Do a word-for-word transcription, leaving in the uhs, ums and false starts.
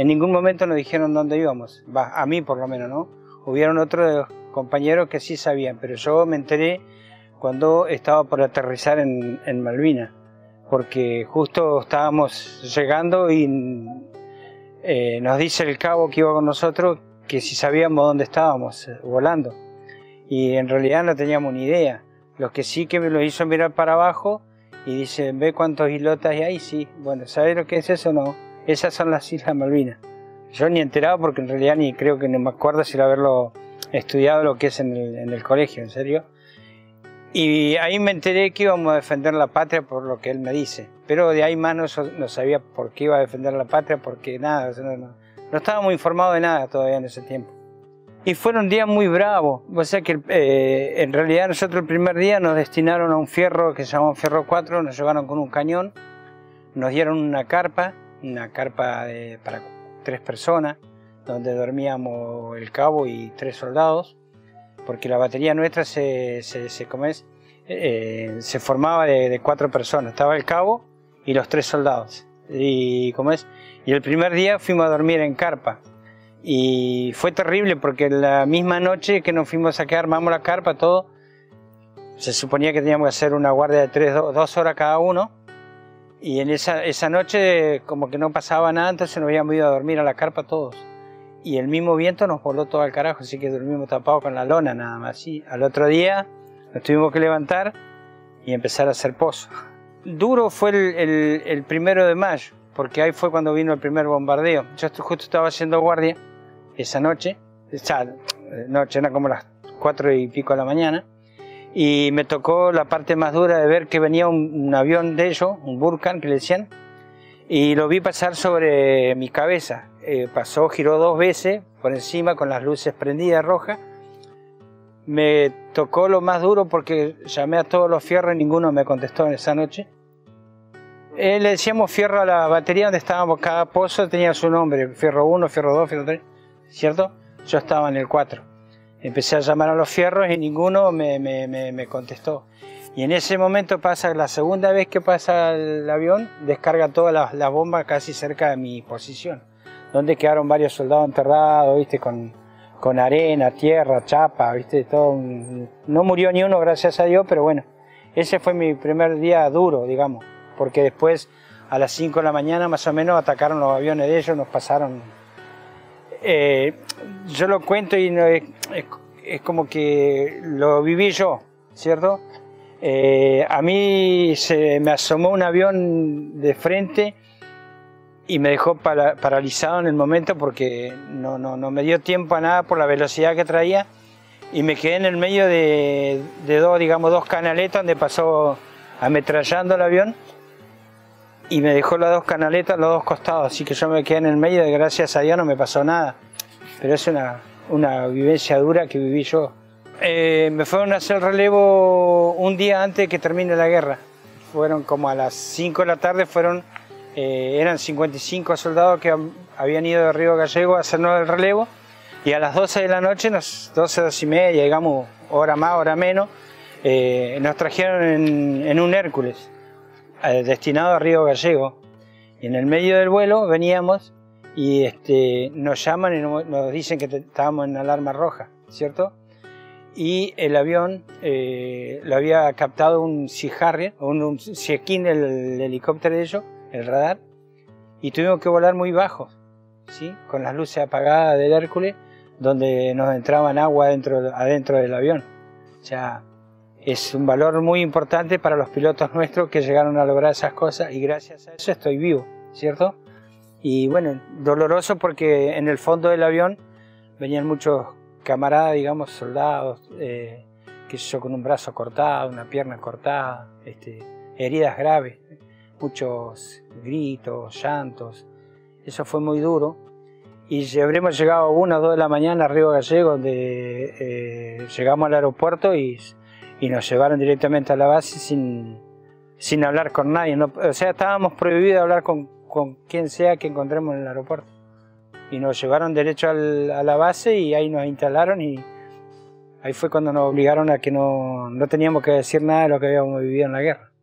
en ningún momento nos dijeron dónde íbamos, va, a mí por lo menos, ¿no? Hubieron otros compañeros que sí sabían, pero yo me enteré cuando estaba por aterrizar en, en Malvinas, porque justo estábamos llegando y eh, nos dice el cabo que iba con nosotros que si sabíamos dónde estábamos eh, volando, y en realidad no teníamos ni idea. Lo que sí que me lo hizo mirar para abajo y dice, ¿ve cuántos islotes hay ahí? Sí, bueno, ¿sabés lo que es eso? No, esas son las Islas Malvinas. Yo ni enterado porque en realidad ni creo que no me acuerdo si haberlo estudiado lo que es en el, en el colegio, en serio. Y ahí me enteré que íbamos a defender la patria por lo que él me dice. Pero de ahí más no, no sabía por qué iba a defender la patria, porque nada, no, no, no estábamos informados de nada todavía en ese tiempo. Y fueron días muy bravos, o sea que eh, en realidad nosotros el primer día nos destinaron a un fierro que se llamó Fierro cuatro, nos llevaron con un cañón, nos dieron una carpa, una carpa de, para tres personas, donde dormíamos el cabo y tres soldados, porque la batería nuestra se, se, se, ¿cómo es? Eh, se formaba de, de cuatro personas, estaba el cabo y los tres soldados, y, ¿cómo es? Y el primer día fuimos a dormir en carpa. Y fue terrible porque la misma noche que nos fuimos a quedar, armamos la carpa, todo, se suponía que teníamos que hacer una guardia de tres, do, dos horas cada uno, y en esa, esa noche como que no pasaba nada, entonces nos habíamos ido a dormir a la carpa todos. Y el mismo viento nos voló todo al carajo, así que dormimos tapados con la lona nada más. Y al otro día nos tuvimos que levantar y empezar a hacer pozo. Duro fue el, el, el primero de mayo, porque ahí fue cuando vino el primer bombardeo. Yo justo estaba haciendo guardia esa noche, esa noche era como las cuatro y pico de la mañana, y me tocó la parte más dura de ver que venía un, un avión de ellos, un Burkan que le decían, y lo vi pasar sobre mi cabeza. Eh, pasó, giró dos veces por encima con las luces prendidas rojas. Me tocó lo más duro porque llamé a todos los fierros y ninguno me contestó en esa noche. Eh, le decíamos fierro a la batería donde estábamos, cada pozo tenía su nombre, fierro uno, fierro dos, fierro tres, ¿cierto? Yo estaba en el cuatro. Empecé a llamar a los fierros y ninguno me, me, me, me contestó. Y en ese momento pasa, la segunda vez que pasa el avión, descarga todas las, las bombas casi cerca de mi posición, donde quedaron varios soldados enterrados, ¿viste? Con, con arena, tierra, chapa, ¿viste? Todo. No murió ni uno, gracias a Dios, pero bueno, ese fue mi primer día duro, digamos, porque después a las cinco de la mañana más o menos atacaron los aviones de ellos, nos pasaron. Eh, yo lo cuento y no, es, es, es como que lo viví yo, ¿cierto? Eh, a mí se me asomó un avión de frente y me dejó para, paralizado en el momento porque no, no, no me dio tiempo a nada por la velocidad que traía, y me quedé en el medio de, de dos, digamos, dos canaletas donde pasó ametrallando el avión y me dejó las dos canaletas a los dos costados, así que yo me quedé en el medio y gracias a Dios no me pasó nada, pero es una, una vivencia dura que viví yo. Eh, me fueron a hacer relevo un día antes de que termine la guerra, fueron como a las cinco de la tarde, fueron, eh, eran cincuenta y cinco soldados que habían ido de Río Gallego a hacernos el relevo, y a las doce de la noche, nos, doce, doce y media, llegamos hora más, hora menos, eh, nos trajeron en, en un Hércules, eh, destinado a Río Gallego, y en el medio del vuelo veníamos y este, nos llaman y nos, nos dicen que estábamos en alarma roja, ¿cierto? Y el avión eh, lo había captado un Sea Harrier, un, un Sea King, el, el helicóptero de ellos, el radar, y tuvimos que volar muy bajo, ¿sí? Con las luces apagadas del Hércules, donde nos entraban agua adentro, adentro del avión. O sea, es un valor muy importante para los pilotos nuestros que llegaron a lograr esas cosas, y gracias a eso estoy vivo, ¿cierto? Y bueno, doloroso porque en el fondo del avión venían muchos camaradas, digamos, soldados, eh, que yo, con un brazo cortado, una pierna cortada, este, heridas graves, muchos gritos, llantos. Eso fue muy duro. Y habremos llegado a una o dos de la mañana a Río Gallego, donde eh, llegamos al aeropuerto y, y nos llevaron directamente a la base sin, sin hablar con nadie. No, o sea, estábamos prohibidos hablar con, con quien sea que encontremos en el aeropuerto. Y nos llevaron derecho al, a la base y ahí nos instalaron, y ahí fue cuando nos obligaron a que no, no teníamos que decir nada de lo que habíamos vivido en la guerra.